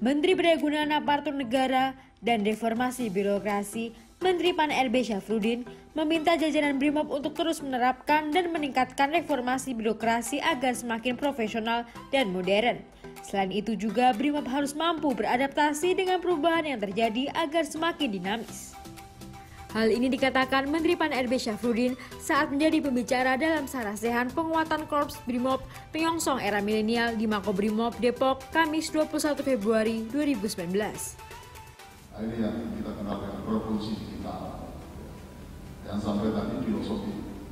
Menteri Pendayagunaan Aparatur Negara dan Reformasi Birokrasi, Menteri Pan-RB Syafruddin, meminta jajaran BRIMOB untuk terus menerapkan dan meningkatkan reformasi birokrasi agar semakin profesional dan modern. Selain itu juga BRIMOB harus mampu beradaptasi dengan perubahan yang terjadi agar semakin dinamis. Hal ini dikatakan Menteri Pan-RB Syafruddin saat menjadi pembicara dalam sarasehan penguatan Korps BRIMOB penyongsong era milenial di Makobrimob Depok, Kamis 21 Februari 2019. Ini yang kita kenal dengan revolusi digital. Yang sampai tadi filosofi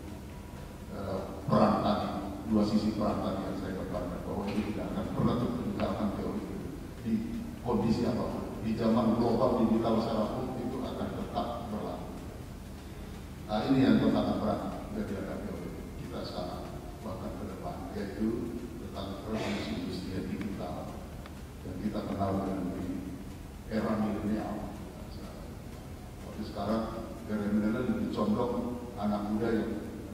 peran tadi, dua sisi peran tadi yang saya katakan bahwa ini tidak akan pernah meninggalkan teori di kondisi apapun. Di zaman global digital secara pun itu akan tetap berlaku. Nah ini yang sangat berat yang dihadapi oleh kita sekarang bahkan ke depan, yaitu tentang revolusi industri digital yang kita kenal dengan era milenial. Tapi sekarang era milenial lebih condong anak muda yang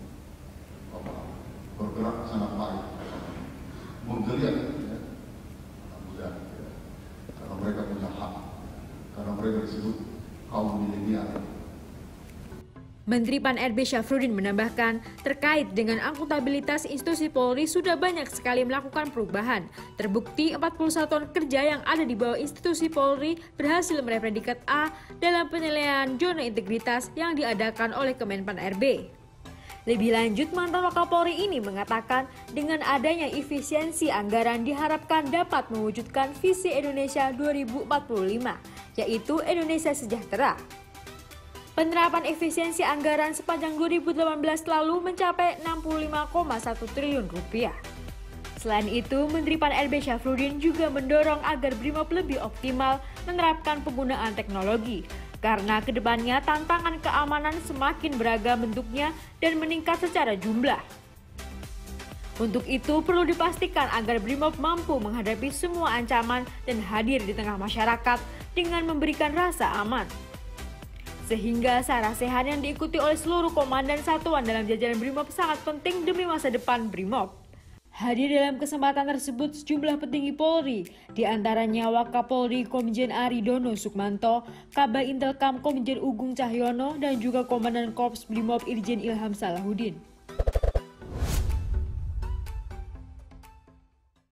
bergerak sangat baik, menggeliat ya, anak muda ya, karena mereka punya hak, karena mereka disebut kaum milenial. Menteri Pan-RB Syafruddin menambahkan, terkait dengan akuntabilitas institusi Polri sudah banyak sekali melakukan perubahan. Terbukti 41 tahun kerja yang ada di bawah institusi Polri berhasil meraih predikat A dalam penilaian zona integritas yang diadakan oleh Kemenpan RB. Lebih lanjut, mantan Wakapolri ini mengatakan dengan adanya efisiensi anggaran diharapkan dapat mewujudkan visi Indonesia 2045, yaitu Indonesia Sejahtera. Penerapan efisiensi anggaran sepanjang 2018 lalu mencapai 65,1 triliun rupiah. Selain itu, Menteri Pan-RB Syafruddin juga mendorong agar BRIMOB lebih optimal menerapkan penggunaan teknologi, karena kedepannya tantangan keamanan semakin beragam bentuknya dan meningkat secara jumlah. Untuk itu, perlu dipastikan agar BRIMOB mampu menghadapi semua ancaman dan hadir di tengah masyarakat dengan memberikan rasa aman. Sehingga sarasehan yang diikuti oleh seluruh komandan satuan dalam jajaran BRIMOB sangat penting demi masa depan BRIMOB. Hadir dalam kesempatan tersebut sejumlah petinggi Polri, diantaranya Wakapolri Komjen Aridono Sukmanto, Kabag Intelkam Komjen Ugung Cahyono, dan juga Komandan Korps BRIMOB Irjen Ilham Salahuddin.